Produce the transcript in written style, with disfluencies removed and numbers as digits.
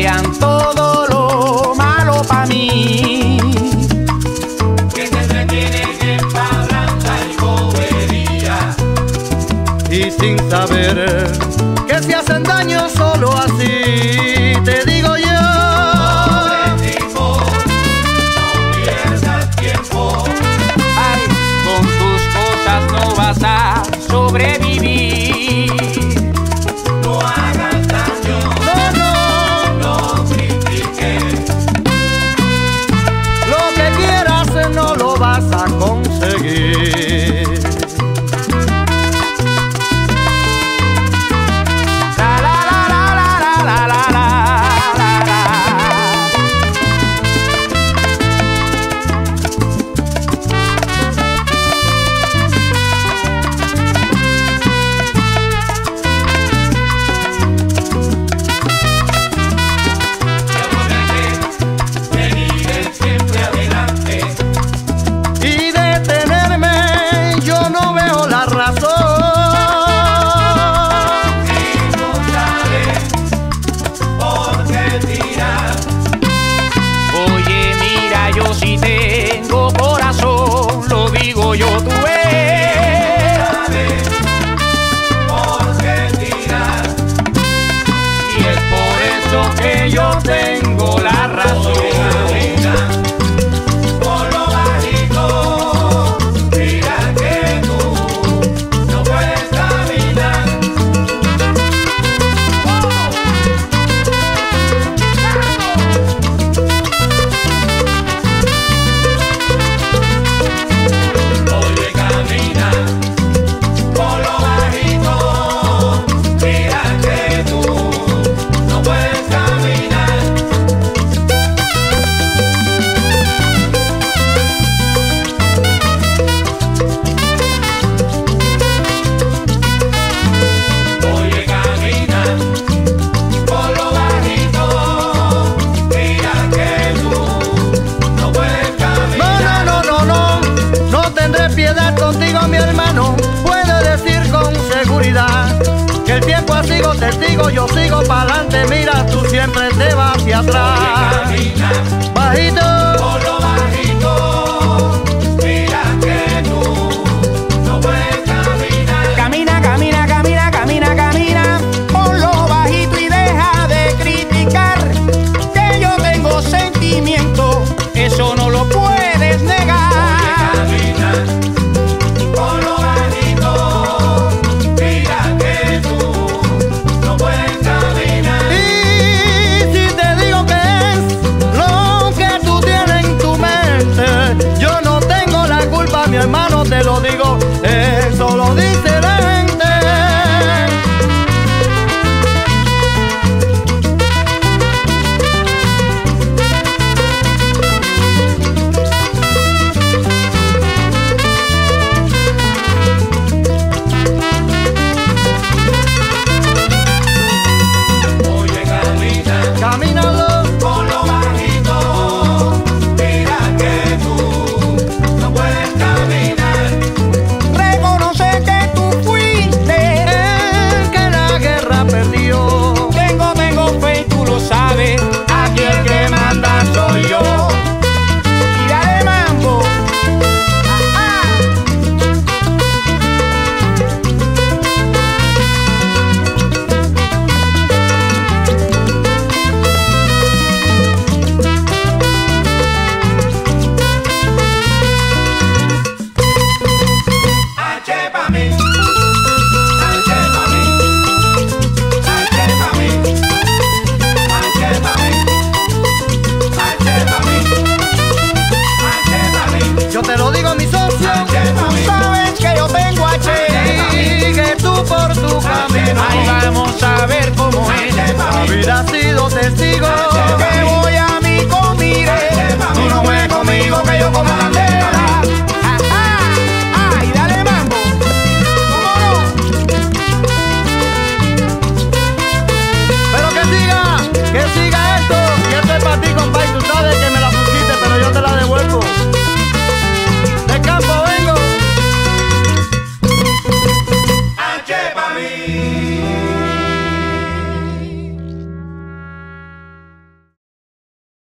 desean todo lo malo para mí. Que se entretienen en parranda y bobería. Y sin saber que se hacen daño solo así, te digo yo. Pobre tipo, no pierdas tiempo. Ay, con tus cosas no vas a sobrevivir. No hagas daño, no critiques. Lo que quieras no lo vas a conseguir. La la la la la la la la la. Seguiré siempre adelante. Y detenerme yo no veo la razón. Si no sabes por qué tirar, Oye, mira, yo sí tengo corazón, lo digo yo, tú ves. sabes por qué tirar. Y es por eso que yo tengo la razón. Por lo bajito, mira que tú no puedes caminar. Oye, camina por lo bajito, mira que tú no puedes caminar. Oye, camina por lo bajito, mira que tú no puedes caminar. No tendré piedad contigo, mi hermano. Puedo decir con seguridad que el tiempo ha sido testigo, yo sigo pa'lante. Mira, tú siempre te vas hacia atrás. Camina Bajito, por lo bajito, mira que tú no puedes caminar. Camina, camina, camina, camina, camina por lo bajito y deja de criticar que yo tengo sentimiento, eso no lo puedes negar. Camina por lo bajito, mira que tú no puedes caminar. y si te digo que es lo que tú tienes en tu mente, yo no tengo la culpa, mi hermano, te lo digo, eso lo dice la gente. Oye, camina Camínalo. por lo bajito, mira que tú no puedes caminar. Reconoce que tú fuiste El que la guerra perdió. tengo fe y tú lo sabes, aquí el que manda soy yo. Y dale mambo. H pa' mí, H pa' mí, H pa' mí, H pa' mí, H pa' mí, H pa' mí, Yo te lo digo, mi socio, H pa' mí. Sabes que yo tengo H. y que tú por tu camino Ahí vamos a ver cómo es. la vida así